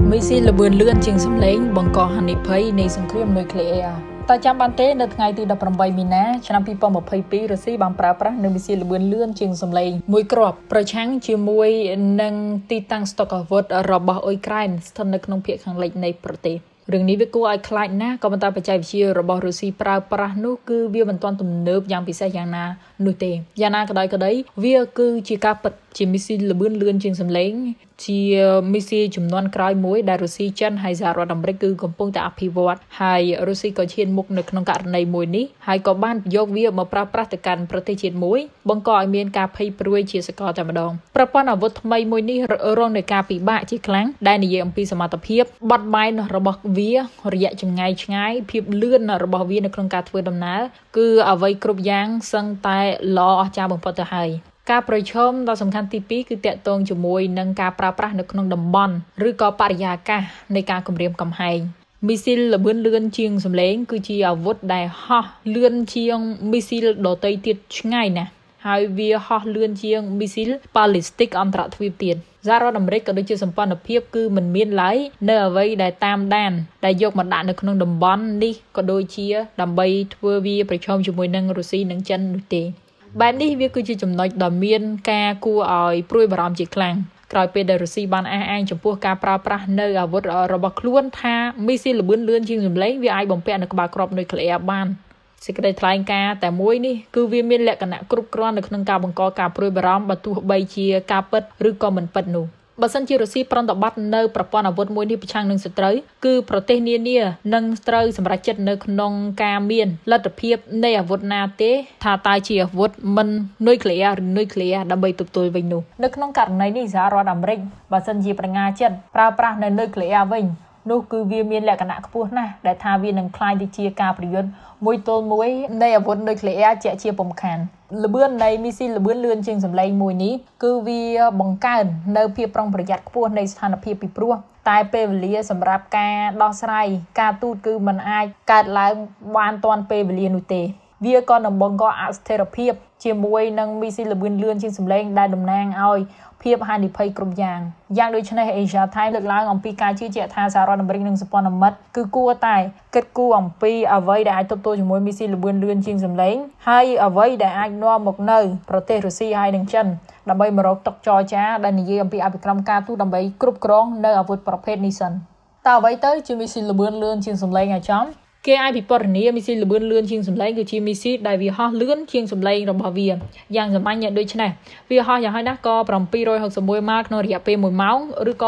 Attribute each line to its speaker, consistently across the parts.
Speaker 1: មីស៊ីលបឿនលឿនជាងសម្លេងបង្កហានិភ័យនៃសង្គ្រាមនុយក្លេអ៊ែរតែចាំបានទេនៅថ្ងៃទី18មីនាឆ្នាំ2022រុស្ស៊ីបានប្រើប្រាស់នូវមីស៊ីលបឿនលឿនជាងសម្លេងមួយគ្រាប់ប្រឆាំងជាមួយនឹងទីតាំងស្តុកអាវុធរបស់អ៊ុយក្រែនស្ថិតនៅក្នុងភាគខាងលិចនៃប្រទេសរឿងនេះវាគួរឲ្យខ្លាចណាស់ក៏ប៉ុន្តែបច្ចេកវិទ្យារបស់រុស្ស៊ីប្រើប្រាស់នោះគឺវាមិនទាន់ទំនើបយ៉ាងពិសេសយ៉ាងណានោះទេយ៉ាងណាក្តីវាគឺជាការពិតជាមីស៊ីលបឿនលឿនជាងសម្លេងជាមីស៊ីចំនួនក្រោយមួយដែលរុស្ស៊ីចិនហើយសហរដ្ឋអាមេរិកគឺកំពុងតែអភិវឌ្ឍហើយរុស្ស៊ីក៏ឈានមុខនៅក្នុងករណីមួយនេះហើយក៏បានយកវាមកប្រើប្រាស់ទៅកាន់ប្រទេសជាតិមួយបង្កឲ្យមានការភ័យព្រួយជាសកលតែម្ដងប្រព័ន្ធអាវុធថ្មីមួយនេះរងនឹងការពិបាកជាខ្លាំងដែលនិយាយអំពីសមត្ថភាពបត់បែនរបស់វារយៈចម្ងាយឆ្ងាយភាពលឿនរបស់វានៅក្នុងការធ្វើដំណើរគឺអ្វីគ្រប់យ៉ាងសឹងតែល្អអស្ចារ្យបំផុតទៅហើយការប្រឈមដ៏សំខាន់ទី2គឺតាក់ទងជាមួយនឹងការប្រើប្រាស់នៅក្នុងតំបន់ឬក៏បរិយាកាសនៃការគំរាមកំហែងមីស៊ីលលបឿនលឿនជាងសម្លេងគឺជាអាវុធដែលហោះលឿនជាងមីស៊ីលដទៃទៀតឆ្ងាយណាស់ហើយវាហោះលឿនជាងមីស៊ីលប៉ាឡេស្ទិកអន្តរទ្វីបទៀតសហរដ្ឋអាមេរិកក៏ដូចជាសម្ព័ន្ធភាពគឺមិនមានឡើយនៅអ្វីដែលតាមដានដែលយកមកដាក់នៅក្នុងតំបន់នេះក៏ដូចជាដើម្បីធ្វើវាប្រឈមជាមួយនឹងរុស្ស៊ីនិងចិននោះទេបែបនេះវាគឺជាចំណុចដ៏មានការគួរឲ្យព្រួយបារម្ភជាខ្លាំងក្រោយពេលដែលរុស្ស៊ីបានអះអាងចំពោះការប្រើប្រាស់នៅអាវុធរបស់ខ្លួនថាមីស៊ីលលបឿនលឿនជាងសម្លេងវាអាចបំពាក់នៅក្បាលគ្រាប់នុយក្លេអ៊ែរបានសេចក្តីថ្លែងការណ៍តែមួយនេះគឺវាមានលក្ខណៈគ្រប់គ្រាន់នៅក្នុងការបង្កការព្រួយបារម្ភបើទោះបីជាការពិតឬក៏មិនពិតនោះបើសិនជារុស្ស៊ីប្រតិបត្តិនៅប្រព័ន្ធអាវុធមួយនេះប្រឆាំងនឹងសត្រូវគឺប្រទេសនានានឹងត្រូវសម្រេចចិត្តនៅក្នុងការមានលទ្ធភាពនៃអាវុធណាទេថាតើជាអាវុធមិននុយក្លេអ៊ែរឬនុយក្លេអ៊ែរដើម្បីទប់ទល់វិញនោះនៅក្នុងករណីនេះសហរដ្ឋអាមេរិកបើសិនជាប្រញាចិត្តប្រើប្រាស់នៅនុយក្លេអ៊ែរវិញនោះគឺវាមានលក្ខណៈខ្ពស់ណាស់ដែលថាវានឹងคล้ายទៅជាការប្រយុទ្ធមួយទល់មួយនៃអាវុធនុយក្លេអ៊ែរជាពំខានលបឿននៃមីស៊ីលលបឿនលឿនជាងសម្លេងមួយនេះគឺវាបង្កើននៅភាពប្រុងប្រយ័ត្នខ្ពស់នៃស្ថានភាពពីព្រោះតែពេលវេលាសម្រាប់ការដោះស្រាយការទូតគឺมันអាចកើតឡើងបានទាន់ពេលវេលានោះទេវាក៏នឹងបង្កអស្ថិរភាពជាមួយនឹងមីស៊ីលលបឿនលឿនជាងសម្លេងដែលតំណាងឲ្យភាពហានិភ័យគ្រប់យ៉ាងដូចនេះ Asia Time លើកឡើងអំពីការជឿជាក់ថាសហរដ្ឋអាមេរិកនិងសម្ព័ន្ធមិត្តគឺគួរតែគិតគូរអំពីអ្វីដែលអាចទប់ទល់ជាមួយមីស៊ីលលបឿនលឿនជាងសម្លេងហើយអ្វីដែលអាចនាំមកនៅប្រទេសរុស្ស៊ីហើយនិងចិនដើម្បីមករកតុចរចាដែលនិយាយអំពីអភិក្រមការទូតដើម្បីគ្រប់គ្រងនៅអាវុធប្រភេទនេះសិនតើអ្វីទៅជាមីស៊ីលលបឿនលឿនជាងសម្លេងឲ្យចំគេអាចពិពណ៌នាមីស៊ីលលបឿនលឿនជាងសម្លេងគឺជាមីស៊ីលដែលវាហោះលឿនជាងសម្លេងរបស់វាយ៉ាងសាមញ្ញដូចនេះវាហោះយ៉ាងហោចណាស់ក៏761ម៉ាល់ក្នុងរយៈពេល1ម៉ោងឬក៏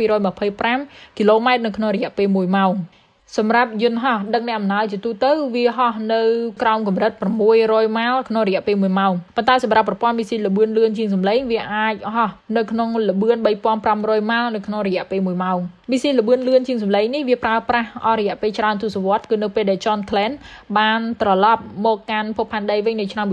Speaker 1: 1225គីឡូម៉ែត្រនៅក្នុងរយៈពេល1ម៉ោងសម្រាប់យន្តហោះដឹកអ្នកអំណើតជាទូទៅវាហោះនៅក្រោមកម្រិត600ម៉ាល់ក្នុងរយៈពេល1ម៉ោងប៉ុន្តែសម្រាប់ប្រព័ន្ធមីស៊ីលលបឿនលឿនជាងសម្លេងវាអាចហោះនៅក្នុងល្បឿន3500ម៉ាល់នៅក្នុងរយៈពេល1ម៉ោងមីស៊ីលលបឿនលឿនជាងសម្លេងនេះវាប្រើប្រាស់អស់រយៈពេលច្រើនទសវត្សរ៍គឺនៅពេលដែល John Glenn បានត្រឡប់មកកាន់ភពផែនដីវិញនៅឆ្នាំ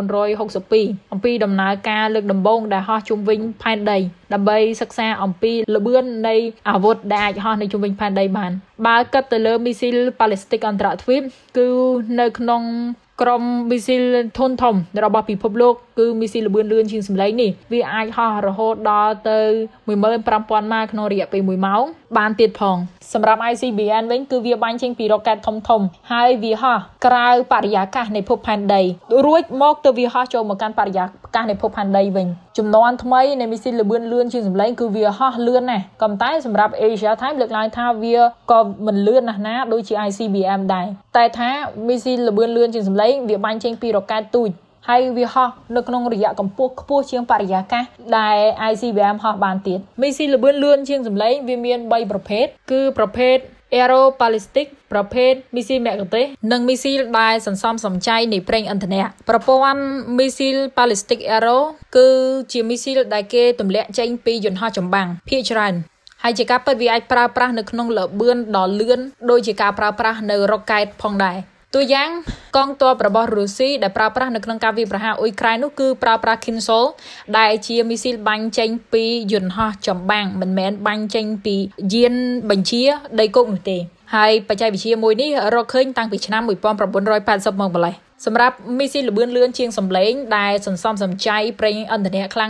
Speaker 1: 1962អំពីដំណើរការលើកដំបូងដែលហោះជុំវិញផែនដីដើម្បីសិក្សាអំពីល្បឿននៃអាវុធដែលអាចហោះនៅជុំវិញផែនដីបានបើគិតទៅលើមីស៊ីលប៉ាឡេស្ទិកអន្តរទ្វីបគឺនៅក្នុងក្រុមមីស៊ីលធុនធំរបស់ពិភពលោកគឺមីស៊ីលលបឿនលឿនជាងសម្លេងនេះវាអាចហោះរហូតដល់ទៅ15000ម៉ាល់ក្នុងរយៈពេល1ម៉ោងបានទៀតផងសម្រាប់ ICBM វិញគឺវាបាញ់ចេញពីរ៉ុកែតធំហើយវាហោះក្រៅបរិយាកាសនៃភពផែនដីរួចមកទៅវាហោះចូលមកកាន់បរិយាកាសនៃភពផែនដីវិញចំនួនថ្មីនៃមីស៊ីលលបឿនលឿនជាងសម្លេងគឺវាហោះលឿនណាស់ក៏តែសម្រាប់ Asia Time លើកឡើងថាវាក៏មិនលឿនណាស់ណាដូចជា ICBM ដែរតែថាមីស៊ីលលបឿនលឿនជាងសម្លេងវាបាញ់ចេញពីរ៉ុកែតទូចហើយវាហោះនៅក្នុងរយៈកម្ពស់ខ្ពស់ជាងបរិយាកាសដែល ICBM ហោះបានទៀតមីស៊ីលលបឿនលឿនជាងសម្លេងវាមាន3ប្រភេទគឺប្រភេទ Aero Ballistic ប្រភេទមីស៊ីលមគ្គុទ្ទេសក៍និងមីស៊ីលដែលសន្សំសំចៃនៃប្រេងឥន្ធនៈប្រព័ន្ធមីស៊ីល Ballistic Aero គឺជាមីស៊ីលដែលគេទម្លាក់ចេញពីយន្តហោះចម្បាំងភាគច្រើនហើយជាការពិតវាអាចប្រើប្រាស់នៅក្នុងល្បឿនដ៏លឿនដូចជាការប្រើប្រាស់នៅរ៉ុកែតផងដែរតួយ៉ាងកងទ័ពរបស់រុស្ស៊ីដែលប្រើប្រាស់នៅក្នុងការវាយប្រហារអ៊ុយក្រែននោះគឺប្រើប្រាស់ Kinzhal ដែលជាមីស៊ីលបាញ់ចេញពីយន្តហោះចម្បាំងមិនមែនបាញ់ចេញពីយានបញ្ជាដីគោកនោះទេហើយបច្ចេកវិទ្យាមួយនេះរកឃើញតាំងពីឆ្នាំ1980មកម្ល៉េះសម្រាប់មីស៊ីលល្បឿនលឿនជាងសម្លេងដែលសន្សំសំចៃប្រេងឥន្ធនៈខ្លាំងនោះ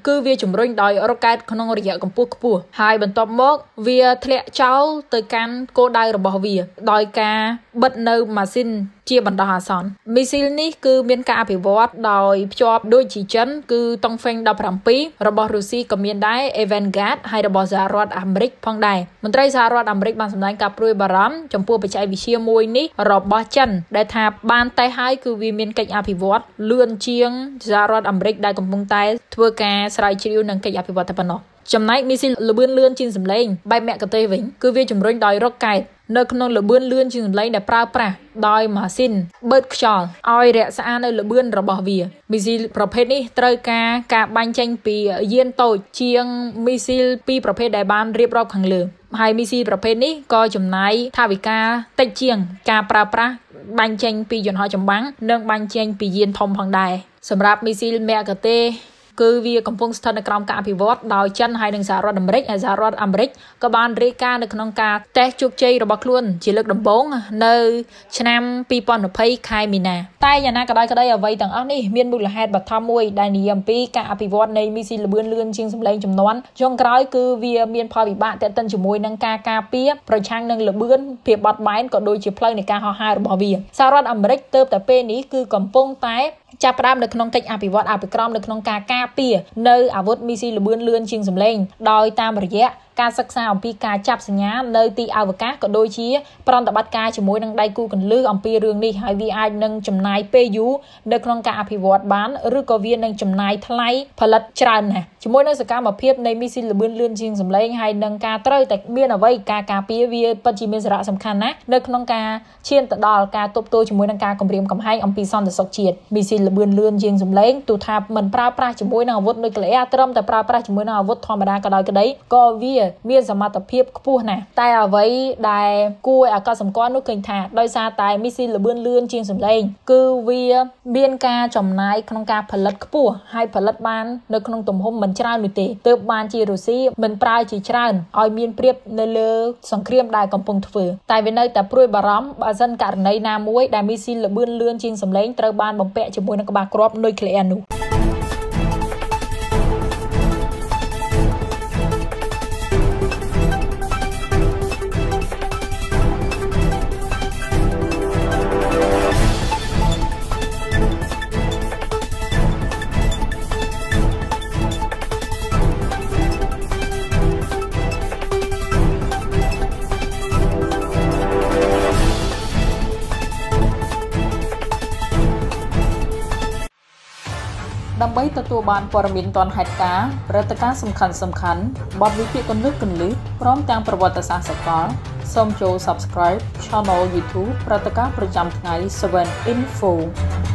Speaker 1: គឺវាជំរុញដោយរ៉ុកែតក្នុងរយៈកម្ពស់ខ្ពស់ហើយបន្ទាប់មកវាធ្លាក់ចោលទៅកាន់គោលដៅរបស់វាដោយការបិទនៅម៉ាស៊ីនជាបណ្ដោះអាសន្នមីស៊ីលនេះគឺមានការអភិវឌ្ឍដោយភ្ជាប់ដូចជាចិនគឺតុងហ្វេង17របស់រុស្ស៊ីក៏មានដែរ Avangard ហើយរបស់សហរដ្ឋអាមេរិកផងដែរមន្ត្រីសហរដ្ឋអាមេរិកបានសម្ដែងការព្រួយបារម្ភចំពោះបច្ចេកវិទ្យាមួយនេះរបស់ចិនដែលថាបានតេស្តហើយគឺវាមានកិច្ចអភិវឌ្ឍលឿនជាងសហរដ្ឋអាមេរិកដែលកំពុងតែធ្វើការស្រាវជ្រាវនឹងកិច្ចអភិវឌ្ឍតែប៉ុណ្ណោះចំណែកមីស៊ីលលឿនលឿនជាងសម្លេងបែបមគ្គុទ្ទេសក៍វិញគឺវាជំរុញដោយរ៉ុកែតនៅក្នុងលឿនលឿនជាងសម្លេងដែលប្រើប្រាស់ដោយម៉ាស៊ីនបឺតខ្យល់ឲ្យរក្សានៅលឿនរបស់វាមីស៊ីលប្រភេទនេះត្រូវការបាញ់ចេញពីយានតូចជាងមីស៊ីលពីរប្រភេទដែលបានរៀបរាប់ខាងលើហើយមីស៊ីលប្រភេទនេះក៏ចំណាយថវិកាតិចជាងការប្រើប្រាស់បាញ់ចេញពីយន្តហោះចម្បាំងនិងបាញ់ចេញពីយានធំផងដែរសម្រាប់មីស៊ីលមគ្គុទ្ទេសក៍គឺវាកំពុងស្ថិតនៅក្រោមការអភិវឌ្ឍដោយចិនហើយនិងសហរដ្ឋអាមេរិកហើយសហរដ្ឋអាមេរិកក៏បានរាយការណ៍នៅក្នុងការតេស្តជោគជ័យរបស់ខ្លួនជាលើកដំបូងនៅឆ្នាំ2020ខែមីនាតែយ៉ាងណាក៏ដោយក្តីអ្វីទាំងអស់នេះមានមូលហេតុបឋមមួយដែលនិយាយអំពីការអភិវឌ្ឍនៃមីស៊ីលលឿនជាងសម្លេងចំនួនចុងក្រោយគឺវាមានផលវិបាកទាក់ទិនជាមួយនឹងការការពារប្រឆាំងនឹងលឿនភាពបត់បែនក៏ដូចជាផ្លូវនៃការហោះហើររបស់វាសហរដ្ឋអាមេរិកទើបតែពេលនេះគឺកំពុងតែចាប់ផ្ដើមនៅក្នុងកិច្ចអភិវឌ្ឍអភិក្រមនៅក្នុងការការពារនៅអាវុធមីស៊ីលលឿនជាងសម្លេងដោយតាមរយៈការសិក្សាអំពីការចាប់សញ្ញានៅទីអវកាសក៏ដូចជាប្រតិបត្តិការជាមួយនឹងដៃគូគន្លឹះអំពីរឿងនេះហើយវាអាចនឹងចំណាយពេលយូរនៅក្នុងការអភិវឌ្ឍបានឬក៏វានឹងចំណាយថ្លៃផលិតច្រើនណាស់ជាមួយនឹងសកម្មភាពនៃមីស៊ីលលឿនជាងសម្លេងហើយនឹងការត្រូវតែមានអ្វីការការពារវាពិតជាមានសារៈសំខាន់ណាស់នៅក្នុងការឈានទៅដល់ការទប់ទល់ជាមួយនឹងការគំរាមកំហែងអំពីសន្តិសុខជាតិមីស៊ីលលឿនជាងសម្លេងទូថាមិនប្រើប្រាស់ជាមួយនឹងអាវុធនុយក្លេអ៊ែរត្រឹមតែប្រើប្រាស់ជាមួយនឹងអាវុធធម្មតាក៏ដោយក្តីក៏វាមានសមត្ថភាពខ្ពស់ណាស់តែអ្វីដែលគួរឲ្យកត់សម្គាល់នោះឃើញថាដោយសារតែមីស៊ីលលឿនជាងសម្លេងគឺវាមានការចំណាយក្នុងការផលិតខ្ពស់ហើយផលិតបាននៅក្នុងទំហំមិនច្រើននោះទេទើបបានជារុស្ស៊ីមិនប្រើជាច្រើនឲ្យមានប្រៀបនៅលើសង្គ្រាមដែលកំពុងធ្វើតែវានៅតែព្រួយបារម្ភបើសិនករណីណាមួយដែលមីស៊ីលលឿនជាងសម្លេងត្រូវបានបំពាក់ជាមួយនឹងក្បាលគ្រាប់នុយក្លេអ៊ែរនោះដើម្បីទទួលបានព័ត៌មានទាន់ហេតុការណ៍ព្រឹត្តិការណ៍សំខាន់ៗបទវិភាគគន្លឹះព្រមទាំងប្រវត្តិសាស្ត្រសកលសូមចូល Subscribe Channel YouTube ព្រឹត្តិការណ៍ប្រចាំថ្ងៃ 7 Info